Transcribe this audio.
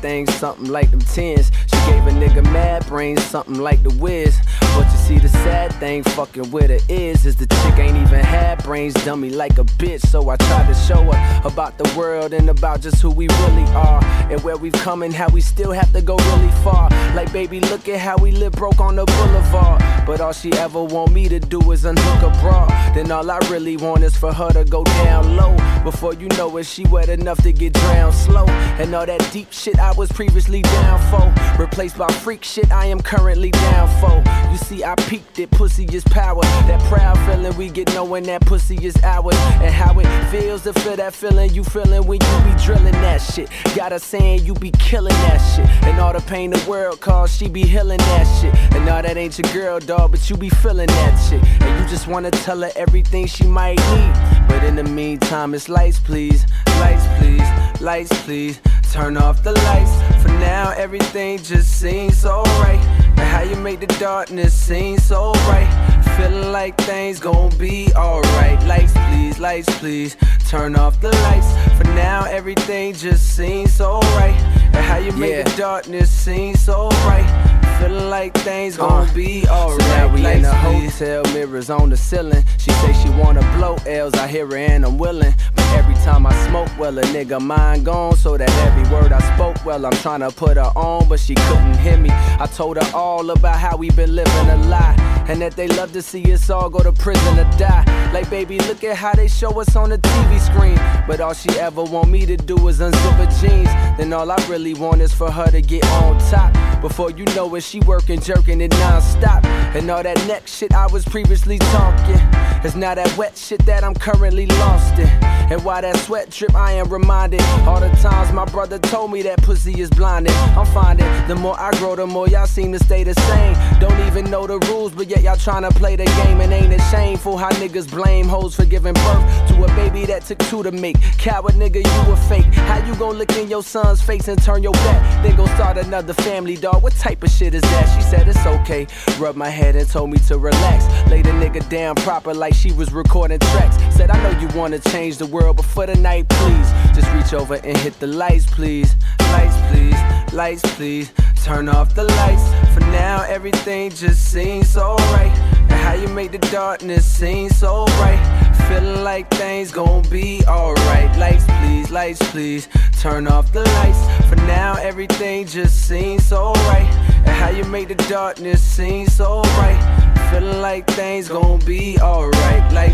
things, something like them tens. She gave a nigga mad brains, something like the Wiz. But you see, the sad thing fucking with her is the chick ain't even had brains, dummy like a bitch. So I tried to show her about the world and about just who we really are, and where we've come and how we still have to go really far. Like, baby, look at how we live broke on the boulevard. But all she ever want me to do is unhook a bra. Then all I really want is for her to go down low. Before you know it, she wet enough to get drowned slow. And all that deep shit I was previously down for, replaced by freak shit I am currently down for. You see, I peaked it, pussy is power. That proud feeling we get knowing that pussy is ours. And how it feels to feel that feeling you feeling when you be drilling that shit. Got her saying you be killing that shit. And all the pain the world cause, she be healing that shit. And all that ain't your girl, dog, but you be feeling that shit. And you just wanna tell her everything she might need. But in the meantime, it's lights please, lights please, lights please. Turn off the lights. For now, everything just seems alright. And how you make the darkness seem so bright. Feeling like things gon' be alright. Lights please, lights please. Turn off the lights. For now, everything just seems so right. And how you make the darkness seem so bright. Feeling like things gon' be alright. So now we in the hotel, mirrors on the ceiling. She say she wanna blow L's, I hear her and I'm willing. But every time I smoke, well, a nigga mind gone. So that every word I spoke, well, I'm tryna put her on, but she couldn't hear me. I told her all about how we been living a lie, and that they love to see us all go to prison or die. Like, baby, look at how they show us on the TV screen. But all she ever want me to do is unzip her jeans. Then all I really want is for her to get on top. Before you know it, she working, jerking it non-stop. And all that neck shit I was previously talking is now that wet shit that I'm currently lost in. And while that sweat drip, I am reminded all the times my brother told me that pussy is blinded. I'm finding the more I grow, the more y'all seem to stay the same. Don't even know the rules, but yet y'all tryna play the game. And ain't it shameful how niggas blame hoes for giving birth to a baby that took two to make? Coward nigga, you a fake. How you gon' look in your son's face and turn your back, then go start another family, dog? What type of shit is that? She said it's okay, rubbed my head and told me to relax. Laid the nigga down proper like she was recording tracks. Said, I know you wanna change the world, but for the night, please, just reach over and hit the lights, please. Lights, please, lights, please. Turn off the lights. For now, everything just seems so right. And how you make the darkness seem so bright. Feeling like things gon' be alright. Lights, please, lights, please. Turn off the lights. For now, everything just seems so right. And how you make the darkness seem so bright. Feeling like things gon' be alright. Lights,